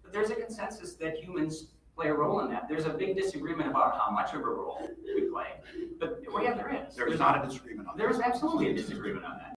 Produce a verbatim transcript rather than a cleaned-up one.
but there's a consensus that humans play a role in that. There's a big disagreement about how much of a role we play, but well, yeah, there is. There's not a disagreement on that. There's absolutely a disagreement on that.